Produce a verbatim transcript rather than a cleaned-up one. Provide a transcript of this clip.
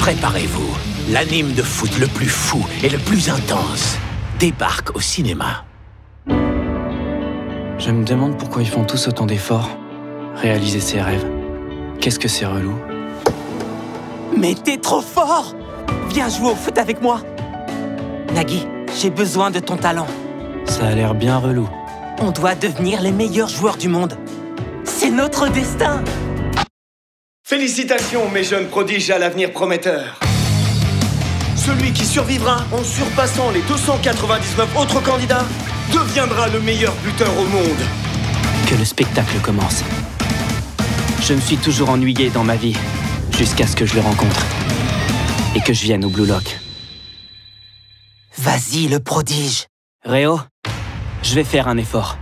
Préparez-vous, l'anime de foot le plus fou et le plus intense débarque au cinéma. Je me demande pourquoi ils font tous autant d'efforts. Réaliser ses rêves. Qu'est-ce que c'est relou. Mais t'es trop fort! Viens jouer au foot avec moi. Nagui, j'ai besoin de ton talent. Ça a l'air bien relou. On doit devenir les meilleurs joueurs du monde. C'est notre destin! Félicitations, mes jeunes prodiges à l'avenir prometteur. Celui qui survivra en surpassant les deux cent quatre-vingt-dix-neuf autres candidats deviendra le meilleur buteur au monde. Que le spectacle commence. Je me suis toujours ennuyé dans ma vie, jusqu'à ce que je le rencontre. Et que je vienne au Blue Lock. Vas-y, le prodige. Réo, je vais faire un effort.